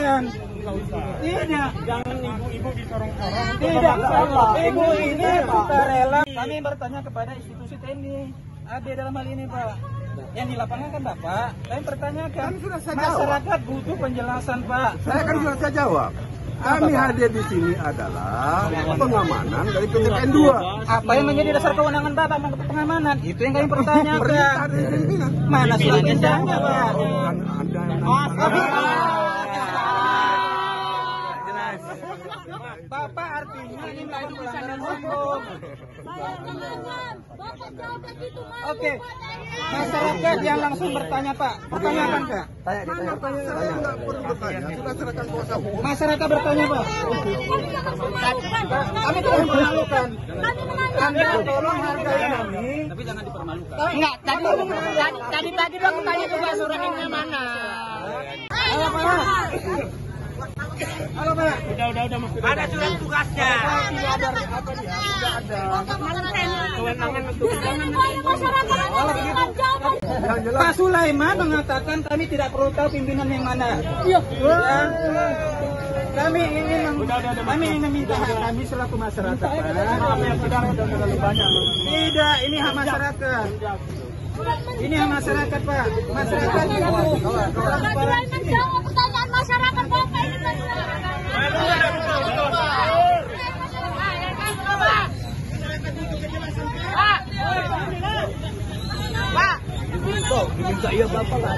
menjelaskan. Tidak. Jangan ibu-ibu disorong-sorong. Tidak. Ibu ini sukarela. Kami bertanya kepada institusi TNI AD dalam hal ini, Pak. Yang di lapangan kan Bapak. Kami pertanyakan. Masyarakat butuh penjelasan, Pak. Saya kan sudah saya jawab. Kami hadir di sini adalah pengamanan dari PTPN 2. Apa yang menjadi dasar kewenangan Bapak pengamanan? Itu yang kami pertanyakan. Mana surat edarannya, Pak? Bapak artinya ini melakukan pelanggaran hukum. Oke, masyarakat yang langsung bertanya, Pak. Pertanyakan, Kak. Saya nggak perlu bertanya, sudah serahkan kuasa hukum. Masyarakat bertanya, Pak. Kami tidak memalukan. Anda tolong hargai kami. Tapi jangan dipermalukan. Enggak, tadi dong tanya juga surat ini mana. Halo, Pak. Halo, Pak. Udah Mas. Ada surat tugasnya. Tidak ada. Kewenangan untuk Pak Sulaiman mengatakan kami tidak perlu tahu pimpinan yang mana. Iya. Kami ingin meminta hak kami selaku masyarakat. Tidak, ini hak masyarakat. Ini hak masyarakat, Pak. Masyarakat menjawab pertanyaan masyarakat, Bapak ini Diminta iya Bapak lah.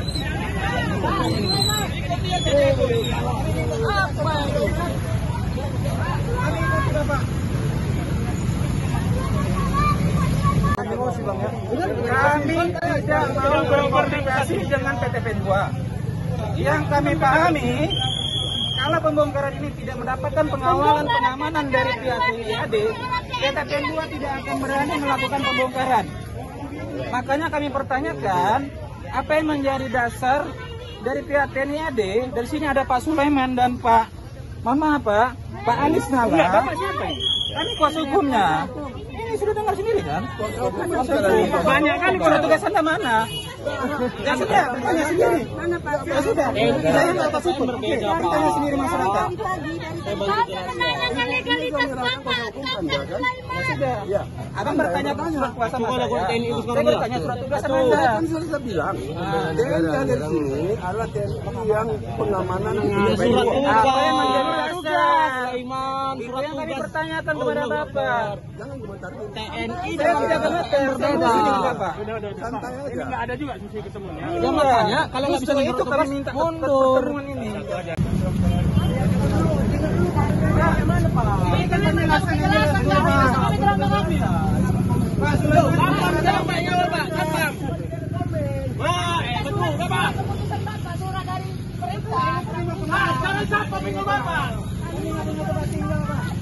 Kami tidak mau berkomunikasi dengan PTPN 2. Yang kami pahami, kalau pembongkaran ini tidak mendapatkan pengawalan pengamanan dari pihak TNI AD, PTPN 2 tidak akan berani melakukan pembongkaran. Makanya kami pertanyakan, apa yang menjadi dasar dari pihak TNI AD? Dari sini ada Pak Sulaiman dan Pak, Pak Anis Nala. Kami kuasa hukumnya. Ini sudah dengar sendiri kan? Banyak kan surat tugas Anda mana? Ya sudah, tanya sendiri. Ya sudah, saya tak atas hukum. Tanya sendiri masyarakat. menanyakan legalitas Bapak. Ya sudah. Abang bertanya surat kuasa sama saya. Saya bertanya surat tugas sama Anda. Kan sudah bilang, TNI ada di sini adalah TNI yang pengamanan Apa yang menjadi tugas? Sulaiman, Itu yang kami pertanyakan kepada Bapak. Jangan komentar. TNI Saya tidak gemeter, saya di sini Bapak. Santai Ini aja. nggak ada juga sisi ketemunya. Ya makanya kalau nggak bisa itu kami minta mundur. Ini kan penjelasan yang jelas dulu, Pak. Pak Sulaiman, Betul, Bapak. Surat dari perintah. Jangan sampai Bapak. ini nggak punya tempat tinggal, Pak.